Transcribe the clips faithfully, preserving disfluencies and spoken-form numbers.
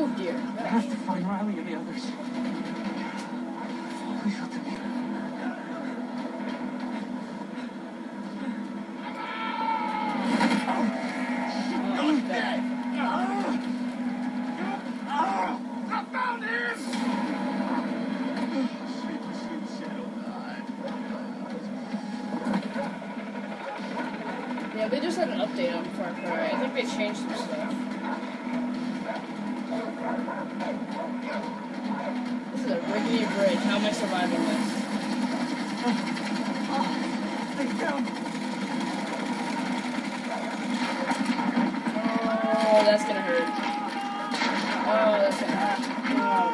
moved here. I have to find Riley and the others. Please help me. Yeah, they just had an update on Far Cry. I think they changed some stuff. This is a rickety bridge. How am I surviving this? They found. Oh, that's gonna hurt. Oh, that's gonna hurt. Oh,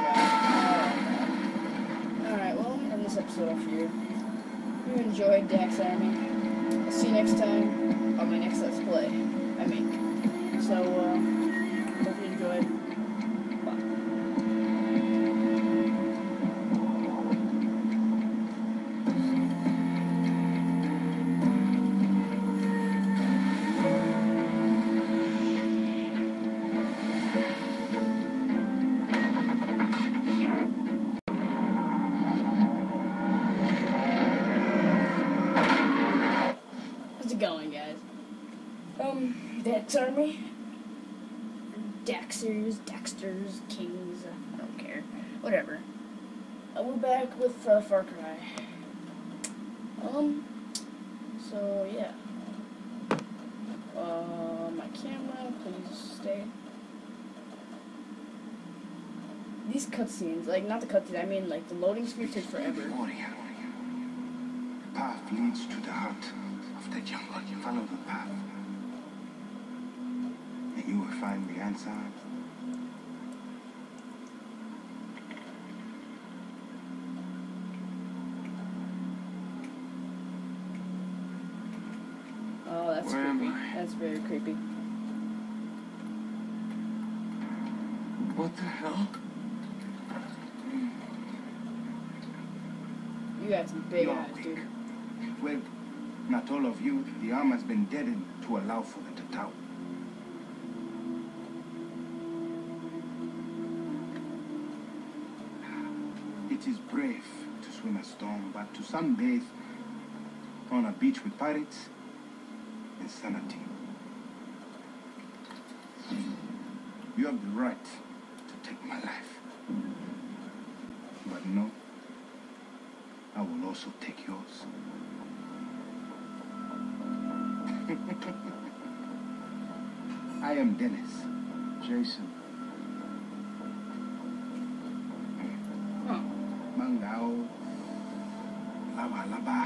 God. Alright, well, I'm gonna end this episode off here. If you enjoyed Dax Army, I'll see you next time on my next Let's Play I make. So, uh, hope you enjoyed. Bye. How's it going, guys? Um, Dax Army, Daxers, Daxters, Kings, uh, I don't care, whatever. Uh, we're back with uh, Far Cry. Um, so yeah. Uh, my camera, please stay. These cutscenes, like not the cutscenes, I mean like the loading screen takes forever. Warrior. The path leads to the heart of the jungle. Follow the path. And you will find the answer. Oh, that's Where am creepy. I? That's very creepy. What the hell? You got some big You're eyes, weak. dude. Well, not all of you. The arm has been deadened to allow for the Tatau. It is brave to swim a storm, but to sunbathe on a beach with pirates, insanity. You have the right to take my life. But no, I will also take yours. I am Dennis. Jason. Huh. Mangao. Laba Laba.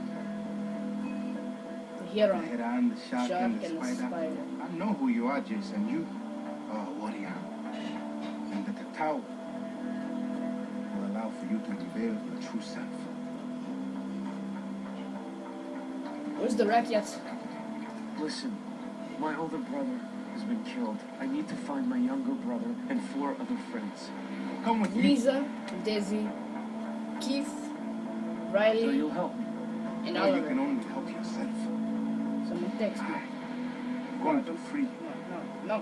The The hero. heron, the shark, Shark and the and the spider. spider. I know who you are, Jason. You are a warrior. And the Tatau will allow for you to reveal your true self. Where's the Rakyat? Listen, my older brother has been killed. I need to find my younger brother and four other friends. Come with me. Lisa, Daisy, Keith, So Riley, you'll help me. and No, you Oliver. can only help yourself. Someone text me. I'm going to free you. No, no, no.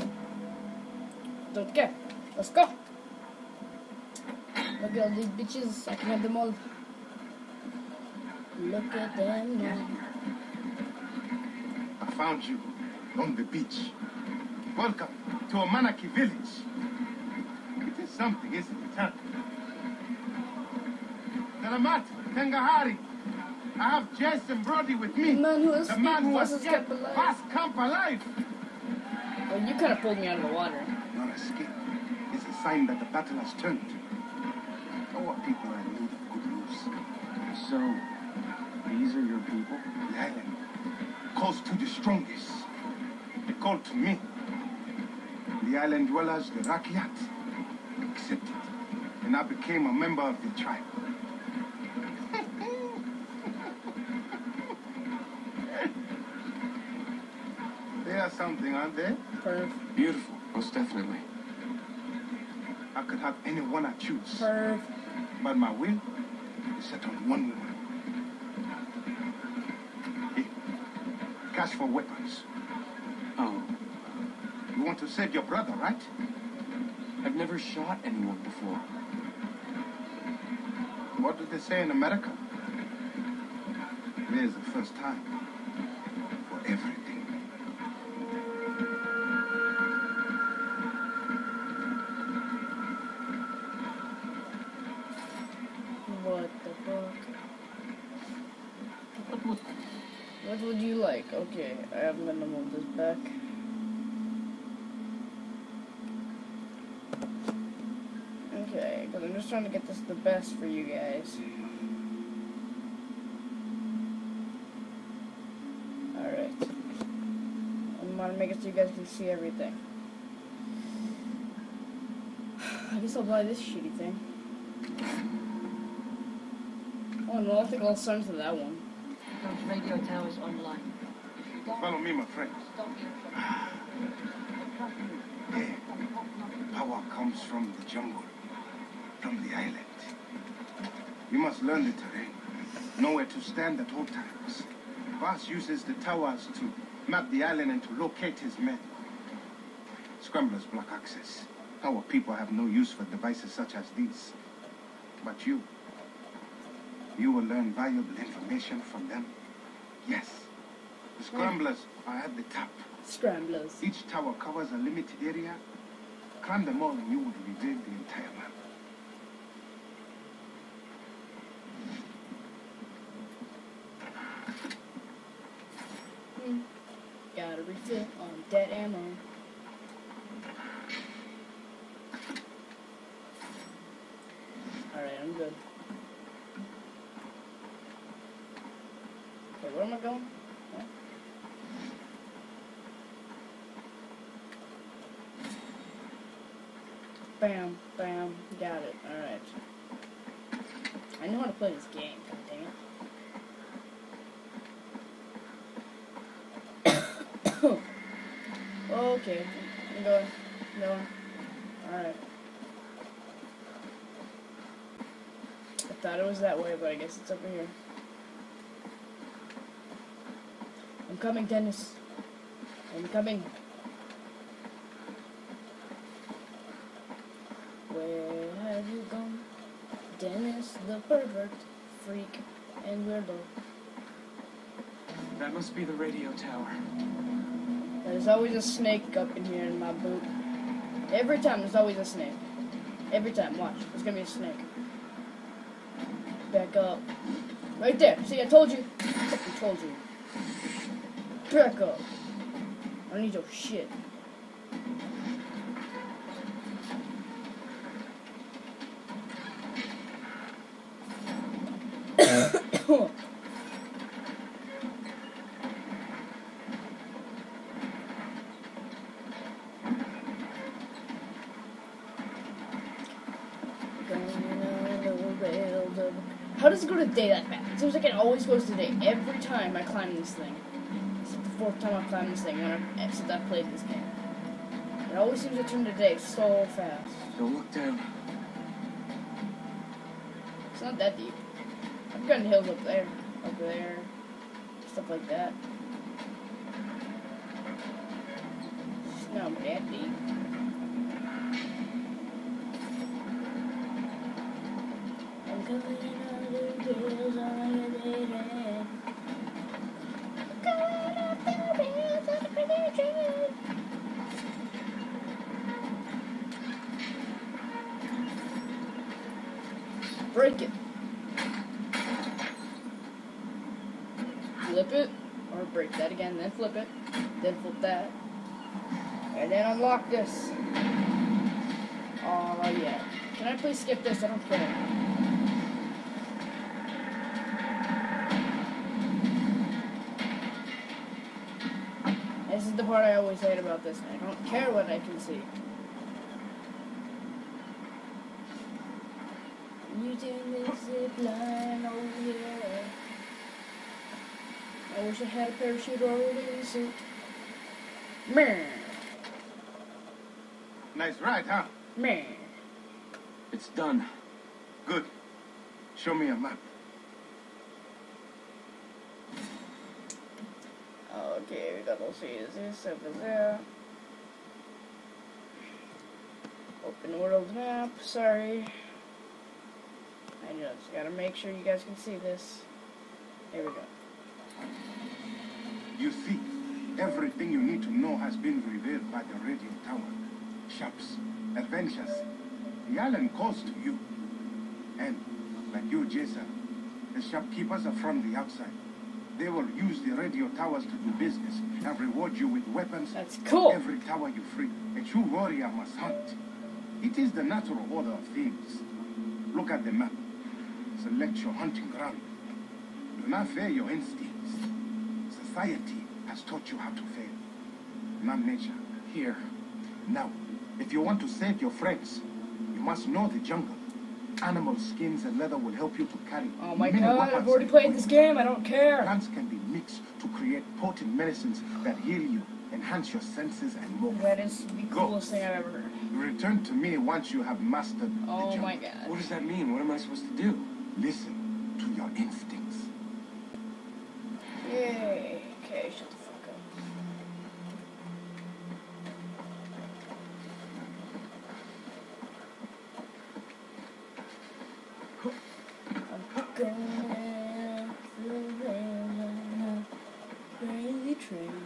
Don't care. Let's go. Look at all these bitches. I can have them all. Look at them now. I found you on the beach. Welcome to Amanaki village. It is something, isn't it, huh? Salamat, Tengahari. I have Jess and Brody with me. The man who has The man who has fastest kept camp alive. fast camp alive. Well, you kind of pulled me out of the water. Your escape is a sign that the battle has turned. Our people are in need of good news. So, these are your people? The island calls to the strongest. They called to me. The island dwellers, the Rakyat, accepted. And I became a member of the tribe. They are something, aren't they? Perf, Beautiful, most definitely. I could have anyone I choose. perf. But my will is set on one woman. Here, cash for weapons. Oh, You want to save your brother, right? I've never shot anyone before. What did they say in America? There's the first time for everything. What the fuck? What would you like? Okay, I'm gonna move this back. Okay, because I'm just trying to get this the best for you guys. Alright. I'm gonna make it so you guys can see everything. I guess I'll buy this shitty thing. Oh no, I think I'll send to that one. Those radio towers online. Follow me, my friends. Yeah. Power comes from the jungle, from the island. You must learn the terrain, know where to stand at all times. Vaas uses the towers to map the island and to locate his men. Scramblers block access. Our people have no use for devices such as these. But you, you will learn valuable information from them. Yes. The scramblers are at the top. Scramblers. Each tower covers a limited area. Climb them all and you will reveal the entire map. Hmm. Gotta refill on dead ammo. Alright, I'm good. Okay, where am I going? Huh? Bam, bam, got it. Alright. I know how to play this game, god dang it. Okay, I'm going. I'm going. Alright. I thought it was that way, but I guess it's over here. I'm coming, Dennis. I'm coming. Where have you gone? Dennis the pervert, freak, and weirdo. That must be the radio tower. There's always a snake up in here in my boot. Every time there's always a snake. Every time, watch. There's gonna be a snake. Back up. Right there. See, I told you. I told you. Back up. I don't need your shit. How does it go to day that fast? It seems like it always goes to day every time I climb this thing. It's like the fourth time I climb this thing when I, since I played this game. It always seems to turn to day so fast. Don't look down. It's not that deep. I've gotten hills up there, up there, stuff like that. It's not that deep. I'm coming out of the hills on a day. I'm coming out of the hills on a day. Break it. Flip it, or break that again, then flip it, then flip that, and then unlock this. Oh yeah. Can I please skip this? I don't care. This is the part I always hate about this. I don't care what I can see. Using this zip line over here. I wish I had a parachute or a wingsuit. Meh. Nice ride, huh? Meh. It's done. Good. Show me a map. Okay, we got to see this over there. Open world map. Sorry. I just gotta make sure you guys can see this. There we go. You see, everything you need to know has been revealed by the radio tower. Shops, adventures. The island calls to you. And, like you, Jason, the shopkeepers are from the outside. They will use the radio towers to do business and reward you with weapons. That's cool. Every tower you free, a true warrior must hunt. It is the natural order of things. Look at the map. Select your hunting ground. Do not fear your instincts. Society has taught you how to fail, not nature. Here. Now, if you want to save your friends, you must know the jungle. Animal skins and leather will help you to carry Oh my many god, weapons I've already and played this game, I don't care. plants can be mixed to create potent medicines that heal you, enhance your senses, and more. That is the Go. coolest thing I've ever heard. Return to me once you have mastered the Oh jungle. my god. What does that mean? What am I supposed to do? Listen to your instincts. Yay. Okay, shut the fuck up. I'm going through the rain on a crazy train.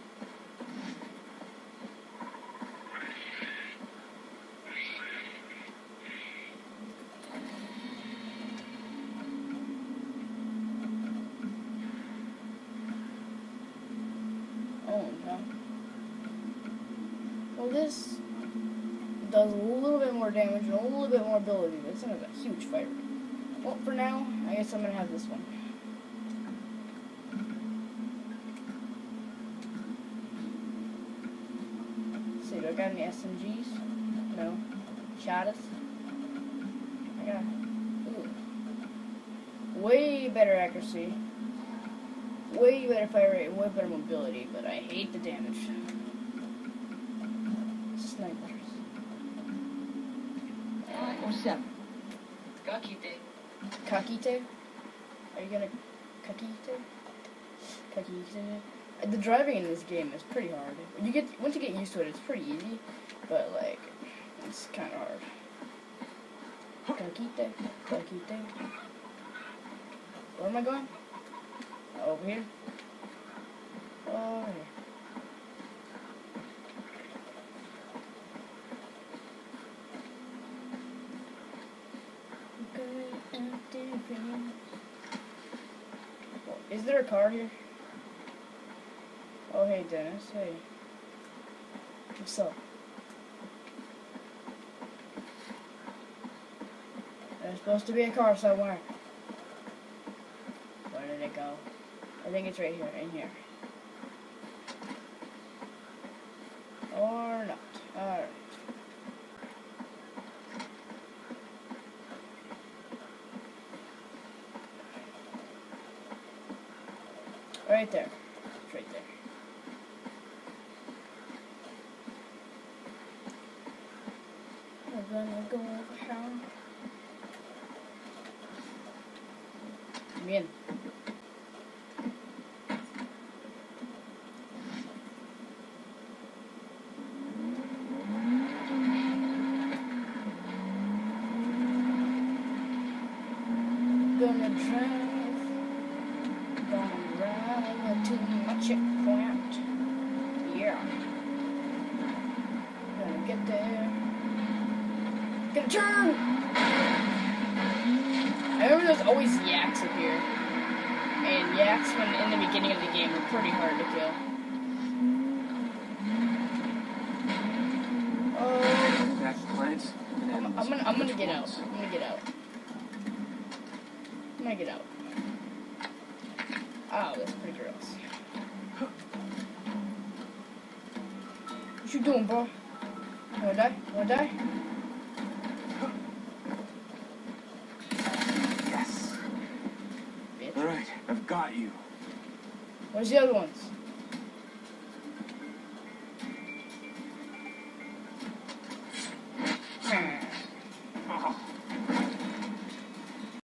Oh no. Well, this does a little bit more damage and a little bit more ability, but it's not a huge fight. Well, for now, I guess I'm gonna have this one. Let's see, do I got any S M Gs? No. Shot us? I got. Ooh. Way better accuracy. Way better fire rate, way better mobility, but I hate the damage. Snipers. Five or seven. Kakite. Kakite? Are you gonna kakite? Kakite? Uh, The driving in this game is pretty hard. You get once you get used to it, it's pretty easy, but like it's kind of hard. Kakite, kakite. Where am I going? Over here. Over here. Is there a car here? Oh, hey, Dennis. Hey. What's up? There's supposed to be a car somewhere. Where did it go? I think it's right here, in here. Or not. Alright. Right there. It's right there. We're gonna go over here. Come in. Gonna drive. Gonna drive to my checkpoint. Yeah. Gonna get there. Gonna turn! I remember there's always yaks up here. And yaks, when in the beginning of the game, were pretty hard to kill. Oh. Back plants and I'm, animals. I'm gonna, I'm gonna Which get out. ones? I'm gonna get out. I'm gonna get out. Oh, that's pretty gross. What you doing, bro? You wanna die? You wanna die? Yes. Bitch. All right, I've got you. Where's the other ones?